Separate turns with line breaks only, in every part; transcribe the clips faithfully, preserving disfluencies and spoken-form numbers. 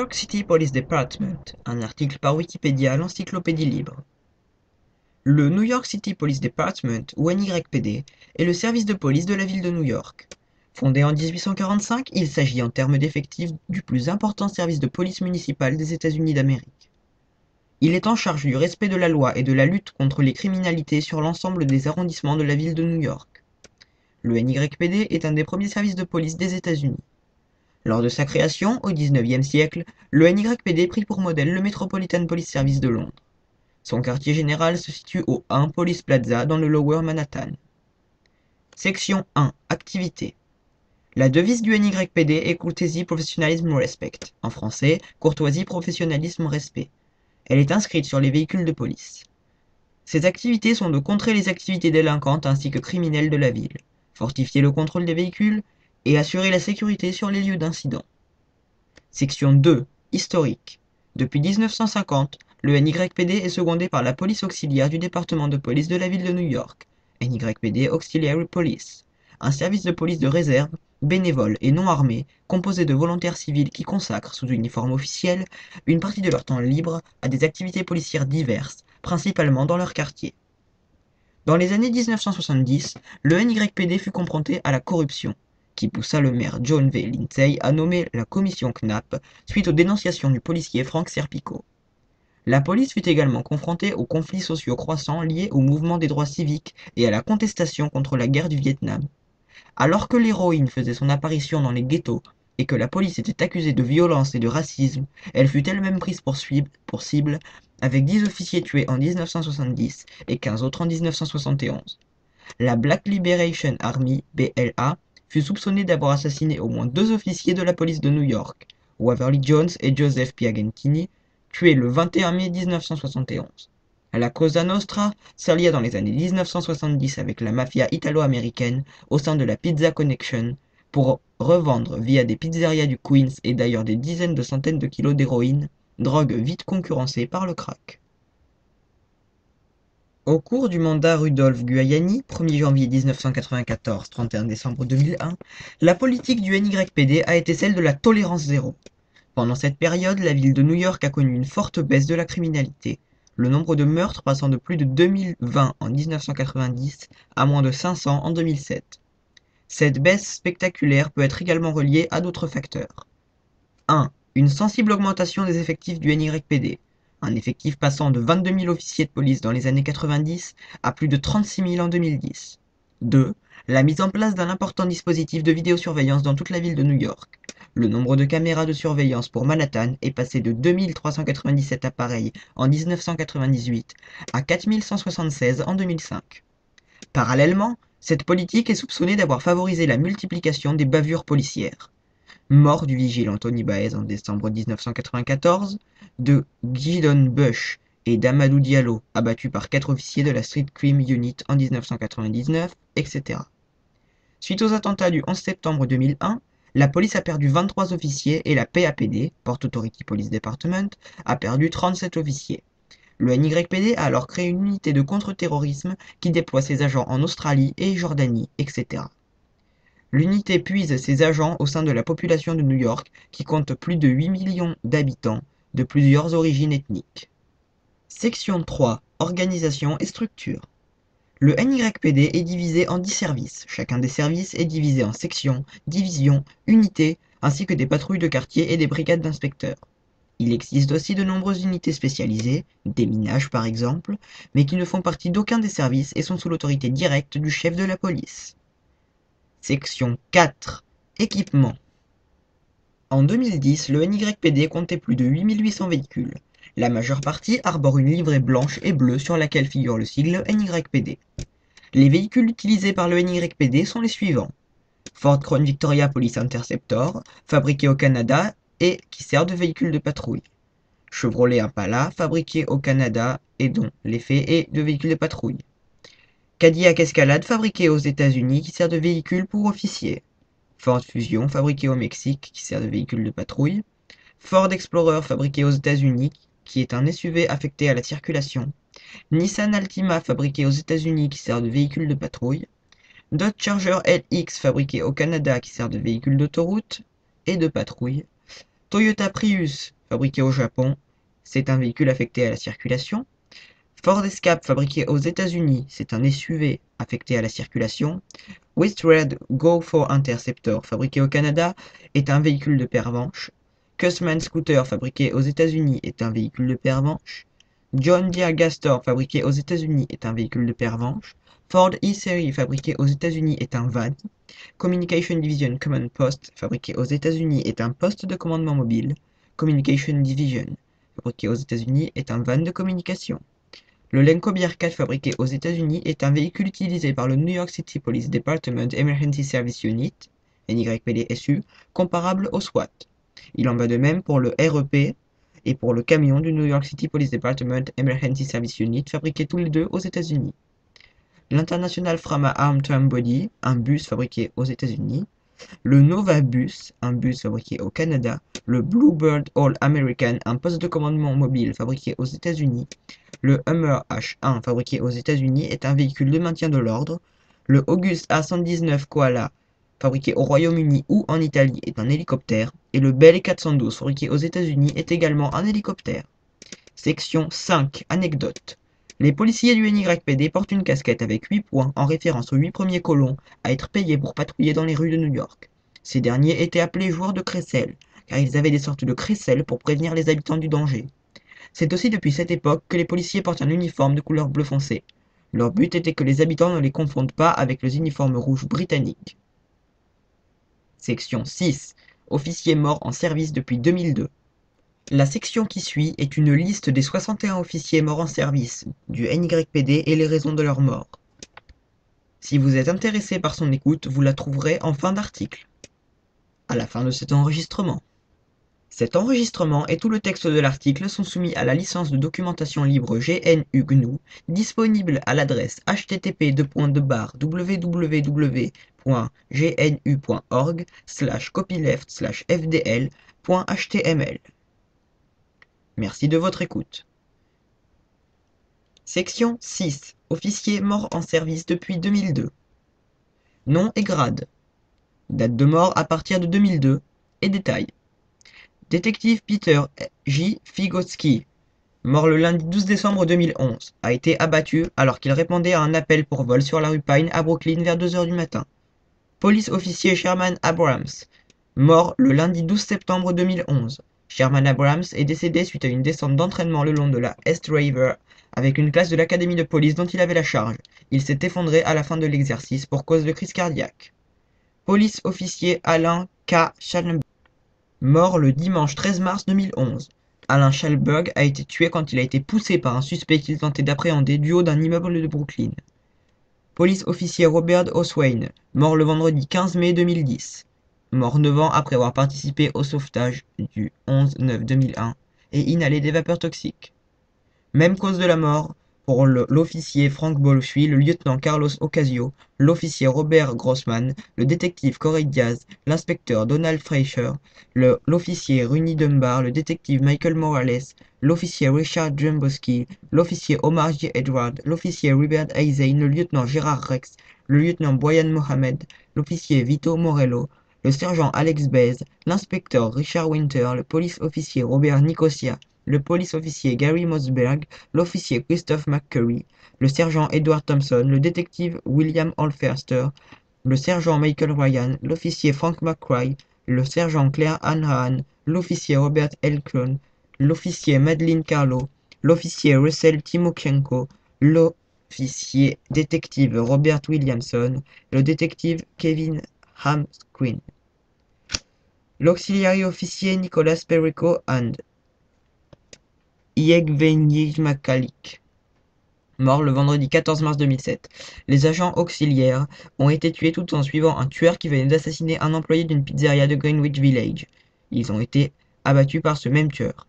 York City Police Department, un article par Wikipédia, l'encyclopédie libre. Le New York City Police Department, ou N Y P D, est le service de police de la ville de New York. Fondé en dix-huit cent quarante-cinq, il s'agit en termes d'effectifs du plus important service de police municipale des États-Unis d'Amérique. Il est en charge du respect de la loi et de la lutte contre les criminalités sur l'ensemble des arrondissements de la ville de New York. Le N Y P D est un des premiers services de police des États-Unis. Lors de sa création, au dix-neuvième siècle, le N Y P D prit pour modèle le Metropolitan Police Service de Londres. Son quartier général se situe au un Police Plaza dans le Lower Manhattan. Section un. Activités. La devise du N Y P D est Courtesy, Professionalism, Respect. En français, courtoisie, professionnalisme, respect. Elle est inscrite sur les véhicules de police. Ses activités sont de contrer les activités délinquantes ainsi que criminelles de la ville, fortifier le contrôle des véhicules et assurer la sécurité sur les lieux d'incident. Section deux. Historique. Depuis dix-neuf cent cinquante, le N Y P D est secondé par la police auxiliaire du département de police de la ville de New York, N Y P D Auxiliary Police, un service de police de réserve, bénévole et non armé, composé de volontaires civils qui consacrent, sous uniforme officiel, une partie de leur temps libre à des activités policières diverses, principalement dans leur quartier. Dans les années dix-neuf cent soixante-dix, le N Y P D fut confronté à la corruption, qui poussa le maire John V. Lindsay à nommer la commission Knapp suite aux dénonciations du policier Frank Serpico. La police fut également confrontée aux conflits sociaux croissants liés au mouvement des droits civiques et à la contestation contre la guerre du Vietnam. Alors que l'héroïne faisait son apparition dans les ghettos et que la police était accusée de violence et de racisme, elle fut elle-même prise pour cible avec dix officiers tués en dix-neuf cent soixante-dix et quinze autres en dix-neuf cent soixante et onze. La Black Liberation Army, B L A, fut soupçonnée d'avoir assassiné au moins deux officiers de la police de New York, Waverly Jones et Joseph Piagentini, tués le vingt et un mai mille neuf cent soixante et onze. La Cosa Nostra s'allia dans les années mille neuf cent soixante-dix avec la mafia italo-américaine au sein de la Pizza Connection pour revendre via des pizzerias du Queens et d'ailleurs des dizaines de centaines de kilos d'héroïne, drogue vite concurrencée par le crack. Au cours du mandat Rudolph Giuliani, premier janvier mille neuf cent quatre-vingt-quatorze - trente et un décembre deux mille un, la politique du N Y P D a été celle de la tolérance zéro. Pendant cette période, la ville de New York a connu une forte baisse de la criminalité, le nombre de meurtres passant de plus de deux mille vingt en mille neuf cent quatre-vingt-dix à moins de cinq cents en deux mille sept. Cette baisse spectaculaire peut être également reliée à d'autres facteurs. un. Une sensible augmentation des effectifs du N Y P D. Un effectif passant de vingt-deux mille officiers de police dans les années quatre-vingt-dix à plus de trente-six mille en deux mille dix. deux. La mise en place d'un important dispositif de vidéosurveillance dans toute la ville de New York. Le nombre de caméras de surveillance pour Manhattan est passé de deux mille trois cent quatre-vingt-dix-sept appareils en mille neuf cent quatre-vingt-dix-huit à quatre mille cent soixante-seize en deux mille cinq. Parallèlement, cette politique est soupçonnée d'avoir favorisé la multiplication des bavures policières. Mort du vigile Anthony Baez en décembre mille neuf cent quatre-vingt-quatorze, de Gideon Bush et d'Amadou Diallo, abattus par quatre officiers de la Street Crime Unit en mille neuf cent quatre-vingt-dix-neuf, et cetera. Suite aux attentats du onze septembre deux mille un, la police a perdu vingt-trois officiers et la P A P D, Port Authority Police Department, a perdu trente-sept officiers. Le N Y P D a alors créé une unité de contre-terrorisme qui déploie ses agents en Australie et Jordanie, et cetera. L'unité puise ses agents au sein de la population de New York qui compte plus de huit millions d'habitants de plusieurs origines ethniques. Section trois. Organisation et structure. Le N Y P D est divisé en dix services. Chacun des services est divisé en sections, divisions, unités, ainsi que des patrouilles de quartier et des brigades d'inspecteurs. Il existe aussi de nombreuses unités spécialisées, déminage par exemple, mais qui ne font partie d'aucun des services et sont sous l'autorité directe du chef de la police. Section quatre. Équipement. En deux mille dix, le N Y P D comptait plus de huit mille huit cents véhicules. La majeure partie arbore une livrée blanche et bleue sur laquelle figure le sigle N Y P D. Les véhicules utilisés par le N Y P D sont les suivants. Ford Crown Victoria Police Interceptor, fabriqué au Canada et qui sert de véhicule de patrouille. Chevrolet Impala, fabriqué au Canada et dont l'effet est de véhicule de patrouille. Cadillac Escalade, fabriqué aux États-Unis, qui sert de véhicule pour officiers. Ford Fusion, fabriqué au Mexique, qui sert de véhicule de patrouille. Ford Explorer, fabriqué aux États-Unis, qui est un S U V affecté à la circulation. Nissan Altima, fabriqué aux États-Unis, qui sert de véhicule de patrouille. Dodge Charger L X, fabriqué au Canada, qui sert de véhicule d'autoroute et de patrouille. Toyota Prius, fabriqué au Japon, c'est un véhicule affecté à la circulation. Ford Escape, fabriqué aux États-Unis, c'est un S U V affecté à la circulation. Westred Go four Interceptor, fabriqué au Canada, est un véhicule de pervenche. Cussman Scooter, fabriqué aux États-Unis, est un véhicule de pervenche. John Deere Gastor, fabriqué aux États-Unis, est un véhicule de pervenche. Ford E-Series, fabriqué aux États-Unis, est un van. Communication Division Command Post, fabriqué aux États-Unis, est un poste de commandement mobile. Communication Division, fabriqué aux États-Unis, est un van de communication. Le Lenco Bearcat, fabriqué aux États-Unis, est un véhicule utilisé par le New York City Police Department Emergency Service Unit, N Y P D S U, comparable au SWAT. Il en va de même pour le R E P et pour le camion du New York City Police Department Emergency Service Unit, fabriqués tous les deux aux États-Unis. L'International Frama Arm Tram Body, un bus fabriqué aux États-Unis. Le Nova Bus, un bus fabriqué au Canada. Le Bluebird All American, un poste de commandement mobile fabriqué aux États-Unis. Le Hummer H un, fabriqué aux États-Unis, est un véhicule de maintien de l'ordre. Le August A cent dix-neuf Koala, fabriqué au Royaume-Uni ou en Italie, est un hélicoptère. Et le Bell quatre cent douze, fabriqué aux États-Unis, est également un hélicoptère. Section cinq. Anecdote. Les policiers du N Y P D portent une casquette avec huit points en référence aux huit premiers colons à être payés pour patrouiller dans les rues de New York. Ces derniers étaient appelés joueurs de crécelle, car ils avaient des sortes de crécelles pour prévenir les habitants du danger. C'est aussi depuis cette époque que les policiers portent un uniforme de couleur bleu foncé. Leur but était que les habitants ne les confondent pas avec les uniformes rouges britanniques. Section six. Officiers morts en service depuis deux mille deux. La section qui suit est une liste des soixante et un officiers morts en service du N Y P D et les raisons de leur mort. Si vous êtes intéressé par son écoute, vous la trouverez en fin d'article, à la fin de cet enregistrement. Cet enregistrement et tout le texte de l'article sont soumis à la licence de documentation libre G N U G N U, disponible à l'adresse h t t p w w w point g n u point org slash copyleft slash f d l point h t m l. Merci de votre écoute. Section six. Officiers morts en service depuis deux mille deux. Nom et grade. Date de mort à partir de deux mille deux. Et détails. Détective Peter J. Figotsky, mort le lundi douze décembre deux mille onze, a été abattu alors qu'il répondait à un appel pour vol sur la rue Pine à Brooklyn vers deux heures du matin. Police officier Sherman Abrams, mort le lundi douze septembre deux mille onze. Sherman Abrams est décédé suite à une descente d'entraînement le long de la East River avec une classe de l'académie de police dont il avait la charge. Il s'est effondré à la fin de l'exercice pour cause de crise cardiaque. Police officier Alain K. Schallenberg, mort le dimanche treize mars deux mille onze. Alain Schallenberg a été tué quand il a été poussé par un suspect qu'il tentait d'appréhender du haut d'un immeuble de Brooklyn. Police officier Robert Oswayne, mort le vendredi quinze mai deux mille dix. Mort neuf ans après avoir participé au sauvetage du onze neuf deux mille un et inhalé des vapeurs toxiques. Même cause de la mort pour l'officier Frank Bolshui, le lieutenant Carlos Ocasio, l'officier Robert Grossman, le détective Corey Diaz, l'inspecteur Donald Fleischer, l'officier Rooney Dunbar, le détective Michael Morales, l'officier Richard Jumbowski, l'officier Omar J. Edward, l'officier Robert Eisen, le lieutenant Gérard Rex, le lieutenant Boyan Mohamed, l'officier Vito Morello, le sergent Alex Baez, l'inspecteur Richard Winter, le police officier Robert Nicosia, le police officier Gary Mossberg, l'officier Christophe McCurry, le sergent Edward Thompson, le détective William Holferster, le sergent Michael Ryan, l'officier Frank McCry, le sergent Claire Ann Hahn, l'officier Robert Elkron, l'officier Madeleine Carlo, l'officier Russell Timochenko, l'officier détective Robert Williamson, le détective Kevin Hamsquin, l'auxiliary officier Nicolas Perico and Yevgeny-Makalik, mort le vendredi quatorze mars deux mille sept. Les agents auxiliaires ont été tués tout en suivant un tueur qui venait d'assassiner un employé d'une pizzeria de Greenwich Village. Ils ont été abattus par ce même tueur.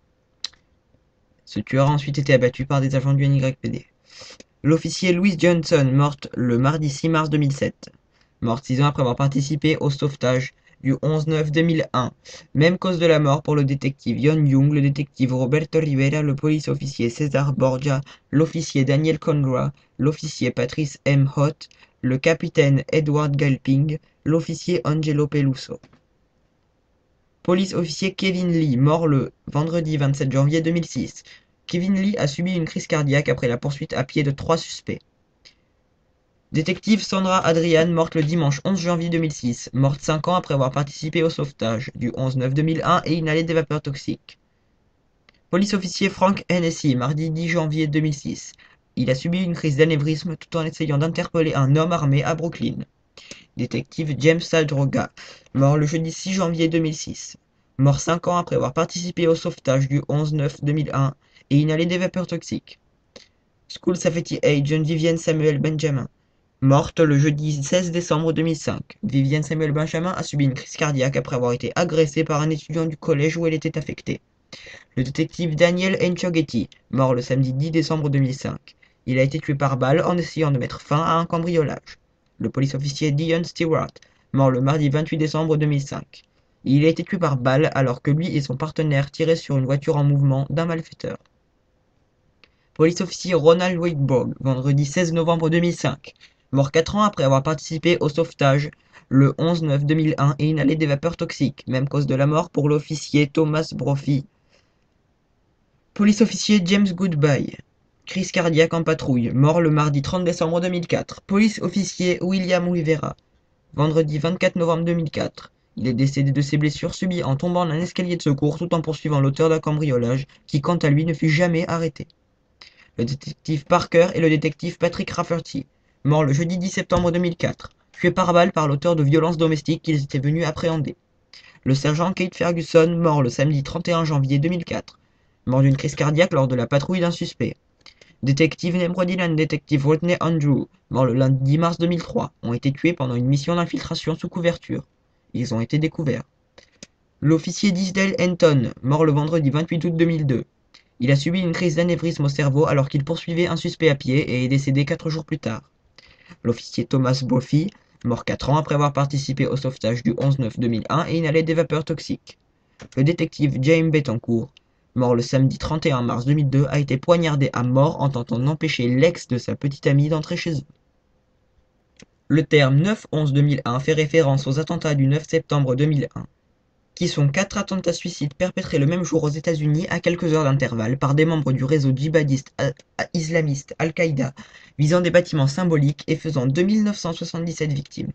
Ce tueur a ensuite été abattu par des agents du N Y P D. L'officier Louise Johnson, morte le mardi six mars deux mille sept. Morte six ans après avoir participé au sauvetage du onze neuf deux mille un. Même cause de la mort pour le détective Yon Young, le détective Roberto Rivera, le police officier César Borgia, l'officier Daniel Congra, l'officier Patrice M. Hott, le capitaine Edward Galping, l'officier Angelo Peluso. Police officier Kevin Lee, mort le vendredi vingt-sept janvier deux mille six. Kevin Lee a subi une crise cardiaque après la poursuite à pied de trois suspects. Détective Sandra Adrian, morte le dimanche onze janvier deux mille six, morte cinq ans après avoir participé au sauvetage du onze neuf deux mille un et inhalé des vapeurs toxiques. Police officier Frank Hennessy, mardi dix janvier deux mille six. Il a subi une crise d'anévrisme tout en essayant d'interpeller un homme armé à Brooklyn. Détective James Saldroga, mort le jeudi six janvier deux mille six. Mort cinq ans après avoir participé au sauvetage du onze neuf deux mille un et inhalé des vapeurs toxiques. School Safety Agent Vivienne Samuel Benjamin, morte le jeudi seize décembre deux mille cinq. Vivienne Samuel Benjamin a subi une crise cardiaque après avoir été agressée par un étudiant du collège où elle était affectée. Le détective Daniel Nchogeti, mort le samedi dix décembre deux mille cinq. Il a été tué par balle en essayant de mettre fin à un cambriolage. Le police officier Dion Stewart, mort le mardi vingt-huit décembre deux mille cinq. Il a été tué par balle alors que lui et son partenaire tiraient sur une voiture en mouvement d'un malfaiteur. Police officier Ronald Wakeborg, vendredi seize novembre deux mille cinq. Mort quatre ans après avoir participé au sauvetage le onze neuf deux mille un et inhalé des vapeurs toxiques. Même cause de la mort pour l'officier Thomas Brophy. Police officier James Goodbye, crise cardiaque en patrouille, mort le mardi trente décembre deux mille quatre. Police officier William Rivera, vendredi vingt-quatre novembre deux mille quatre. Il est décédé de ses blessures subies en tombant d'un escalier de secours tout en poursuivant l'auteur d'un cambriolage qui, quant à lui, ne fut jamais arrêté. Le détective Parker et le détective Patrick Rafferty, morts le jeudi dix septembre deux mille quatre, tués par balle par l'auteur de violences domestiques qu'ils étaient venus appréhender. Le sergent Kate Ferguson, mort le samedi trente et un janvier deux mille quatre, mort d'une crise cardiaque lors de la patrouille d'un suspect. Détective Nemrod Dylan, détective Rodney Andrew, mort le lundi dix mars deux mille trois, ont été tués pendant une mission d'infiltration sous couverture. Ils ont été découverts. L'officier Disdale Henton, mort le vendredi vingt-huit août deux mille deux. Il a subi une crise d'anévrisme au cerveau alors qu'il poursuivait un suspect à pied et est décédé quatre jours plus tard. L'officier Thomas Brophy, mort quatre ans après avoir participé au sauvetage du onze neuf deux mille un et inhalé des vapeurs toxiques. Le détective James Betancourt, mort le samedi trente et un mars deux mille deux, a été poignardé à mort en tentant d'empêcher l'ex de sa petite amie d'entrer chez eux. Le terme neuf onze deux mille un fait référence aux attentats du neuf septembre deux mille un, qui sont quatre attentats suicides perpétrés le même jour aux États-Unis à quelques heures d'intervalle par des membres du réseau djihadiste islamiste Al-Qaïda, visant des bâtiments symboliques et faisant deux mille neuf cent soixante-dix-sept victimes,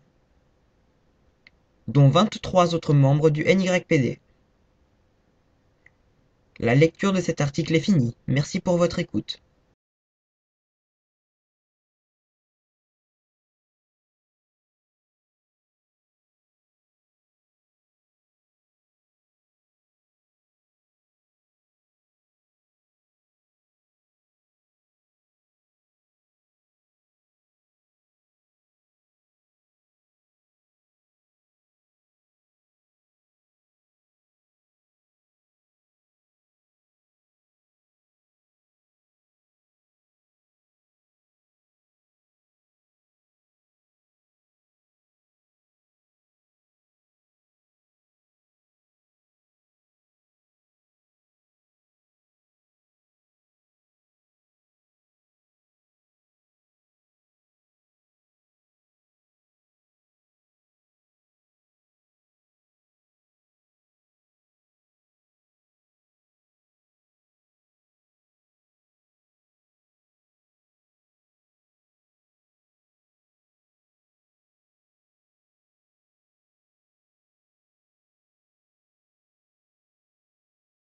dont vingt-trois autres membres du N Y P D. La lecture de cet article est finie. Merci pour votre écoute.